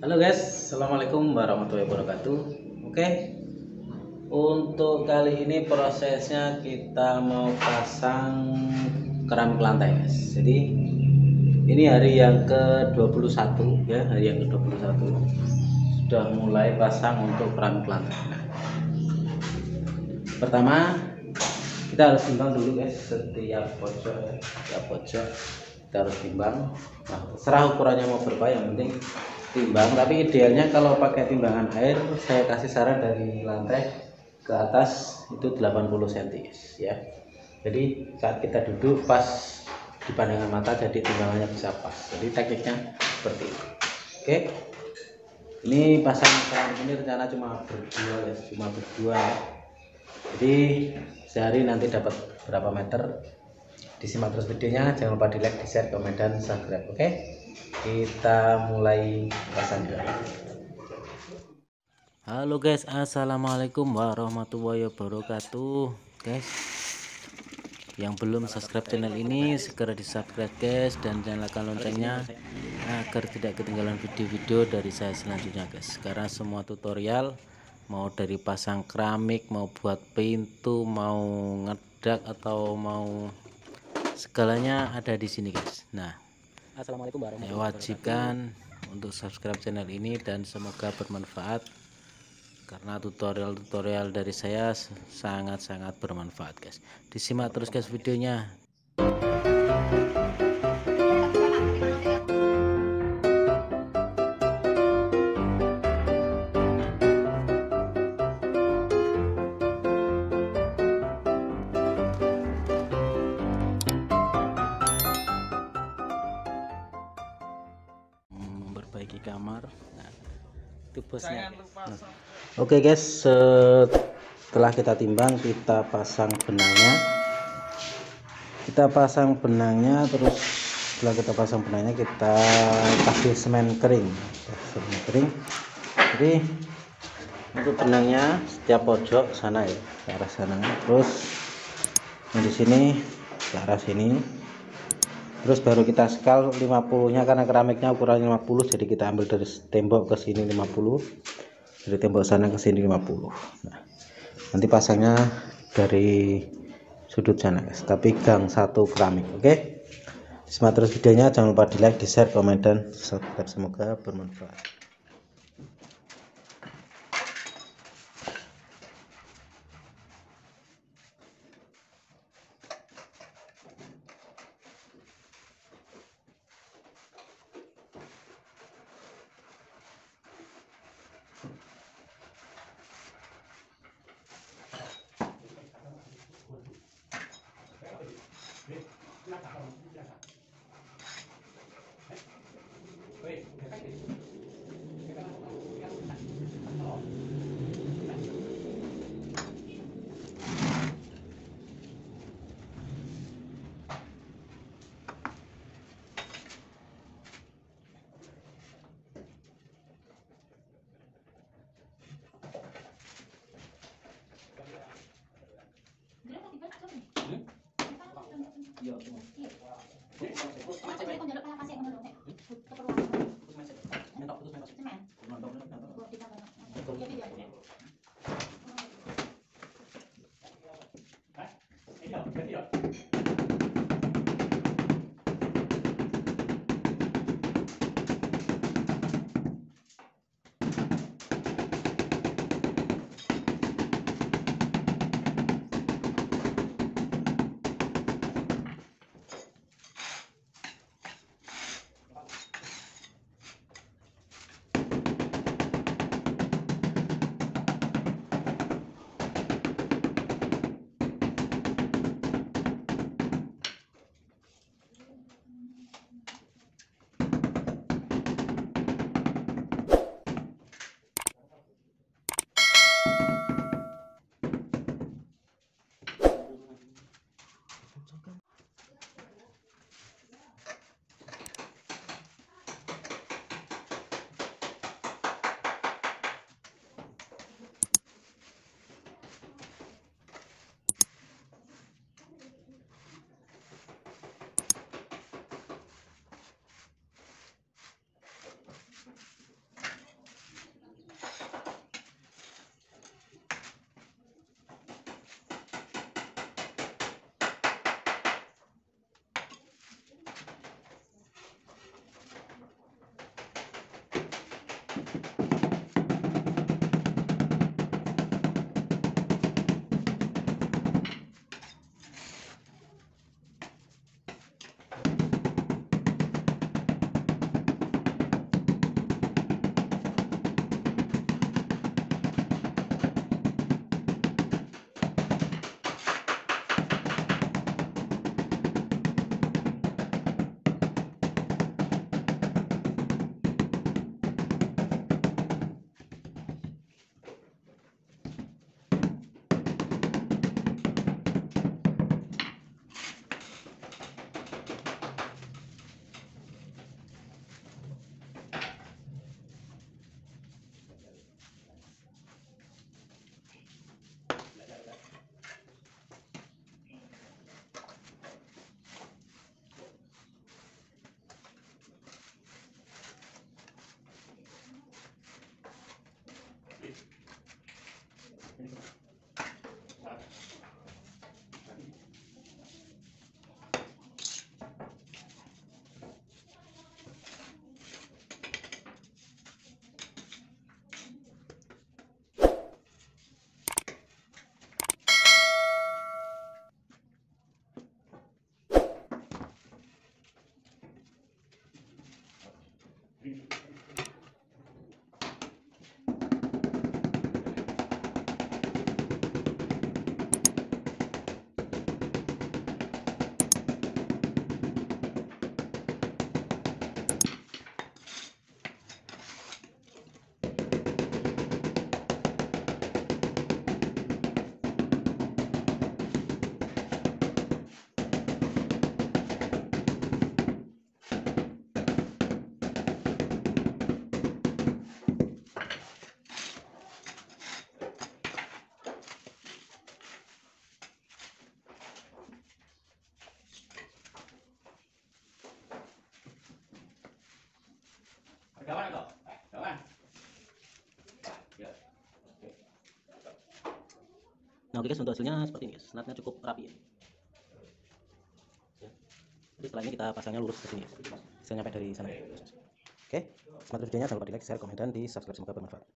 Halo guys, assalamualaikum warahmatullahi wabarakatuh. Oke, untuk kali ini prosesnya kita mau pasang keramik lantai guys. Jadi ini hari yang ke-21 ya, hari yang ke-21 sudah mulai pasang untuk keramik lantai. Nah, pertama kita harus timbang dulu guys, setiap pojok ya, setiap pojok kita harus timbang. Nah, terserah ukurannya mau berapa, yang penting timbang. Tapi idealnya kalau pakai timbangan air, saya kasih saran dari lantai ke atas itu 80 cm ya. Jadi saat kita duduk pas di pandangan mata, jadi timbangannya bisa pas. Jadi tekniknya seperti itu. Oke, ini pasang keramik ini rencana cuma berdua ya, cuma berdua ya. Jadi sehari nanti dapat berapa meter, disimak terus videonya, jangan lupa di like, di share, komen, dan subscribe. Oke, kita mulai pasangnya. Halo guys, assalamualaikum warahmatullahi wabarakatuh. Guys, yang belum subscribe channel ini segera di subscribe guys, dan nyalakan loncengnya agar tidak ketinggalan video-video dari saya selanjutnya guys. Karena semua tutorial, mau dari pasang keramik, mau buat pintu, mau ngedak, atau mau segalanya ada di sini guys. Nah, Assalamualaikum warahmatullahi wabarakatuh. wajibkan untuk subscribe channel ini dan semoga bermanfaat, karena tutorial-tutorial dari saya sangat-sangat bermanfaat guys. Disimak terus guys videonya. Memperbaiki kamar. Nah, itu bosnya. Nah, oke guys, setelah kita timbang, kita pasang benangnya. Terus setelah kita pasang benangnya, kita kasih semen kering. Jadi untuk benangnya setiap pojok sana ya, ke arah sana. Terus yang di sini ke arah sini. Terus baru kita skal 50-nya, karena keramiknya ukuran 50, jadi kita ambil dari tembok ke sini 50, dari tembok sana ke sini 50. Nah, nanti pasangnya dari sudut sana guys, tapi gang satu keramik. Oke, simak terus videonya, jangan lupa di like, di share, komen, dan subscribe. Semoga bermanfaat. Kawan kok? Kawan. Ya. Oke. Nah oke guys, untuk hasilnya seperti ini guys. Snapnya cukup rapi ya. Jadi setelah ini kita pasangnya lurus ke sini ya. Bisa nyampe dari sana. Oke, semoga videonya jangan lupa di like, share, komen, dan di subscribe. Semoga bermanfaat.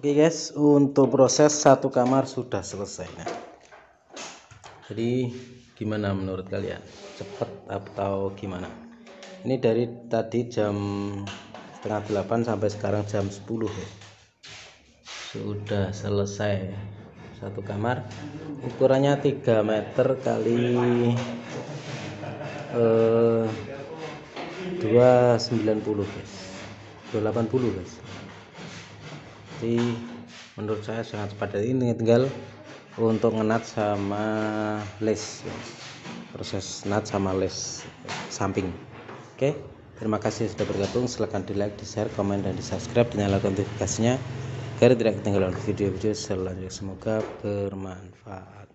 Oke guys, untuk proses satu kamar sudah selesai. Nah, jadi gimana menurut kalian? Cepet atau gimana? Ini dari tadi jam setengah 8 sampai sekarang jam 10 ya. Sudah selesai satu kamar, ukurannya 3 meter kali 290 guys, 280 guys. Jadi menurut saya sangat cepat. Ini tinggal untuk ngenat sama les, proses nat sama les samping. Oke, terima kasih sudah bergabung. Silahkan di like, di share, komen, dan di subscribe, dinyalakan notifikasinya agar tidak ketinggalan video-video selanjutnya. Semoga bermanfaat.